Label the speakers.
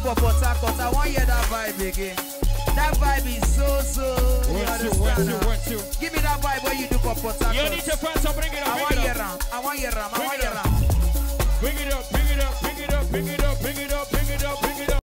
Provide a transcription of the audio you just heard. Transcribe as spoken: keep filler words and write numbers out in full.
Speaker 1: for Port Harcourt. I want to hear that vibe again. That vibe is so, so. You understand? Give me that vibe what you do for Port Harcourt.
Speaker 2: You need to find some bring it up.
Speaker 1: I want to hear Ram. I want to hear Ram. I want to hear Ram.